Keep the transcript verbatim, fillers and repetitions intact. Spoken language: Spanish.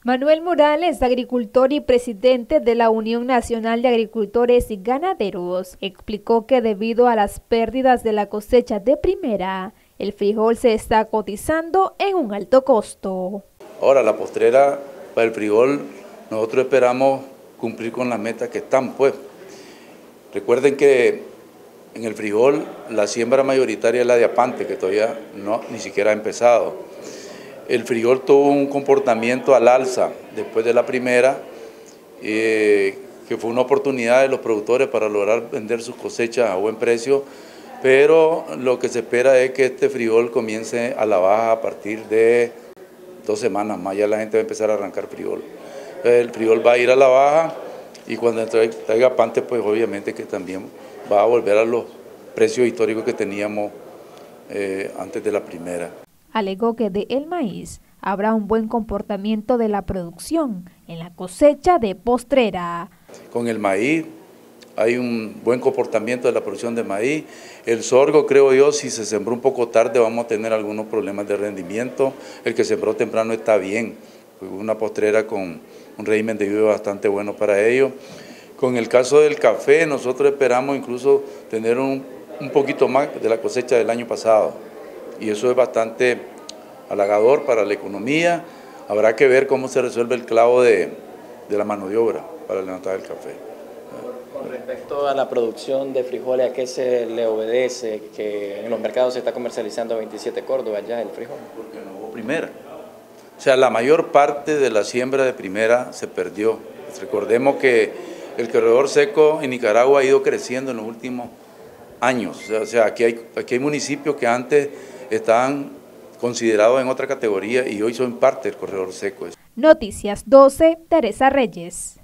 Manuel Morales, agricultor y presidente de la Unión Nacional de Agricultores y Ganaderos, explicó que debido a las pérdidas de la cosecha de primera, el frijol se está cotizando en un alto costo. Ahora, la postrera para el frijol, nosotros esperamos cumplir con las metas que están, pues. Recuerden que en el frijol la siembra mayoritaria es la de apante, que todavía no, ni siquiera ha empezado. El frijol tuvo un comportamiento al alza después de la primera, eh, que fue una oportunidad de los productores para lograr vender sus cosechas a buen precio, pero lo que se espera es que este frijol comience a la baja a partir de dos semanas más, ya la gente va a empezar a arrancar frijol. El frijol va a ir a la baja y cuando traiga apante, pues obviamente que también va a volver a los precios históricos que teníamos eh, antes de la primera. Alegó que de el maíz habrá un buen comportamiento de la producción en la cosecha de postrera. Con el maíz hay un buen comportamiento de la producción de maíz. El sorgo, creo yo, si se sembró un poco tarde vamos a tener algunos problemas de rendimiento. El que sembró temprano está bien, una postrera con un régimen de lluvia bastante bueno para ello. Con el caso del café, nosotros esperamos incluso tener un, un poquito más de la cosecha del año pasado. Y eso es bastante halagador para la economía. Habrá que ver cómo se resuelve el clavo de, de la mano de obra para levantar el café. Con respecto a la producción de frijoles, ¿a qué se le obedece que en los mercados se está comercializando a veintisiete Córdoba ya el frijol? Porque no hubo primera. O sea, la mayor parte de la siembra de primera se perdió. Recordemos que el corredor seco en Nicaragua ha ido creciendo en los últimos años. O sea, aquí hay, aquí hay municipios que antes estaban considerados en otra categoría y hoy son parte del corredor seco. Noticias doce, Teresa Reyes.